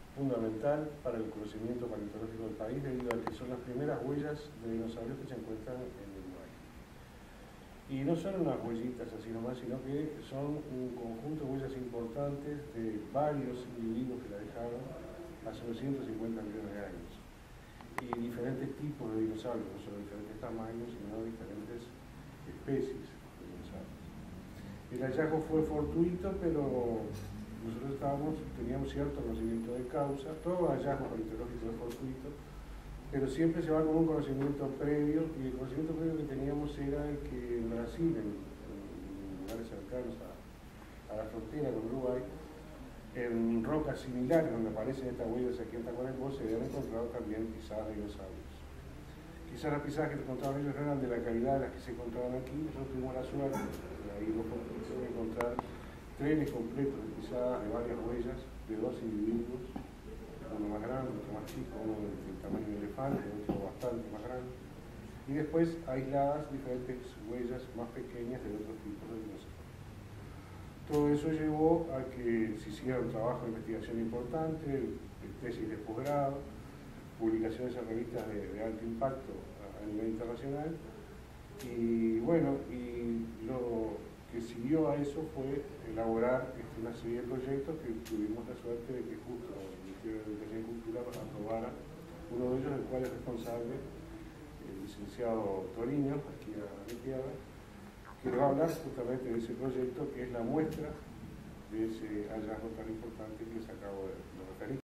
fundamental para el conocimiento paleontológico del país, debido a que son las primeras huellas de dinosaurios que se encuentran en Uruguay. Y no son unas huellitas así nomás, sino que son un conjunto de huellas importantes de varios individuos que la dejaron hace unos 150 millones de años. Y diferentes tipos de dinosaurios, no solo diferentes tamaños, sino diferentes especies de dinosaurios. El hallazgo fue fortuito, pero nosotros teníamos cierto conocimiento de causa. Todo hallazgo paleontológico es fortuito, pero siempre se va con un conocimiento previo, y el conocimiento previo que teníamos era que en Brasil, en lugares cercanos a la frontera con Uruguay, en rocas similares donde aparecen estas huellas aquí en Tacuarembó, se habían encontrado también pisadas de dinosaurios. Quizás las pisadas que se encontraban ellos no eran de la calidad de las que se encontraban aquí. Nosotros tuvimos la suerte de encontrar trenes completos de pisadas de varias huellas de dos individuos, uno más grande, otro más chico, uno del tamaño de elefante, otro bastante más grande, y después aisladas diferentes huellas más pequeñas de otros tipos de dinosaurios. Todo eso llevó a que se hiciera un trabajo de investigación importante, de tesis de posgrado, publicaciones en revistas de alto impacto a nivel internacional, y bueno, y lo que siguió a eso fue elaborar una serie de proyectos que tuvimos la suerte de que justo el Ministerio de Educación y Cultura aprobara uno de ellos, del cual es responsable el licenciado Toriño, aquí a mi izquierda, que va a hablar justamente de ese proyecto, que es la muestra de ese hallazgo tan importante que les acabo de referir.